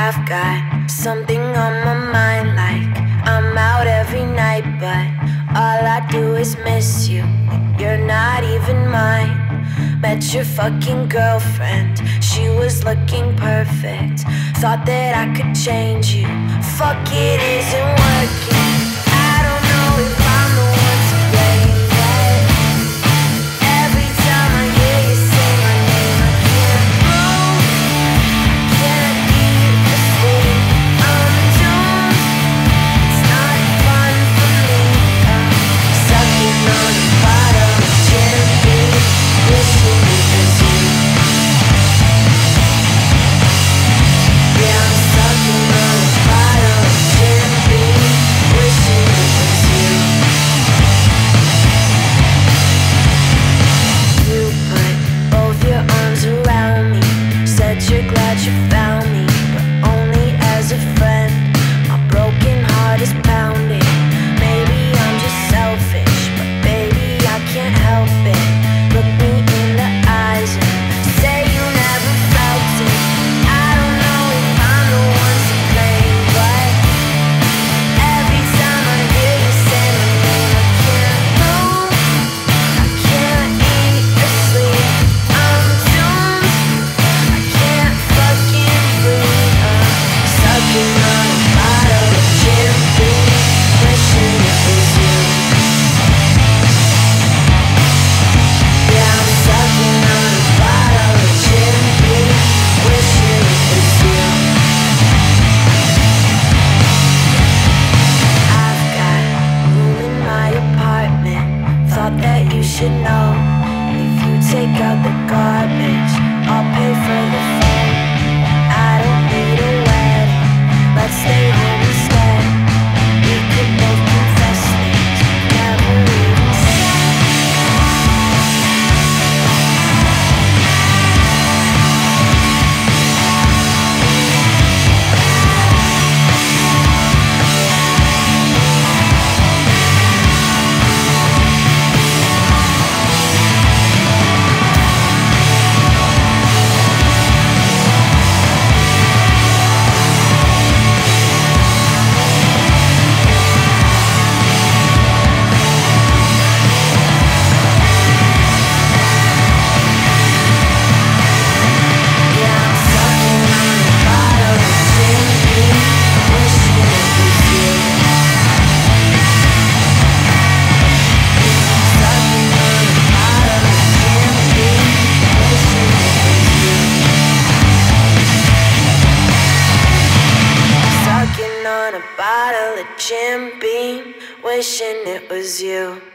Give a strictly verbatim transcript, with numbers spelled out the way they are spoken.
I've got something on my mind, like I'm out every night, but all I do is miss you. You're not even mine. Met your fucking girlfriend, she was looking perfect. Thought that I could change you. Fuck, it isn't working. I don't know if I'm the one to blame, but every time I hear you say my name, I can't move, can't eat or sleep. I'm doomed, it's not fun for me. I'm sucking on a bottle of Jim Beam, wishing it was you. Yeah, I'm sucking on a bottle of Jim Beam, wishing it was you. You put both your arms around me, said you're glad you found me, but only as a friend. My broken heart is pounding. Maybe I'm just selfish, but baby, I can't help it. Look me in the eyes and say you never felt it. I don't know if I'm the one to blame, but every time I hear you say my name, I can't move, I can't eat or sleep. I'm doomed, I can't fucking breathe. I'm sucking on a bottle of Jim Beam, wishing it was you. Yeah, I'm sucking on a bottle of Jim Beam, wishing it was you. I've got room in my apartment, thought that you should know. If you take out the garbage, I'll pay for the phone. I don't need a wedding, let's stay home instead. We could both confess things we never even said. Yeah, I'm sucking on a bottle of Jim Beam, wishing it was you. Sucking on a bottle of Jim Beam, wishing it was you. Sucking on a bottle of Jim Beam, wishing it was you.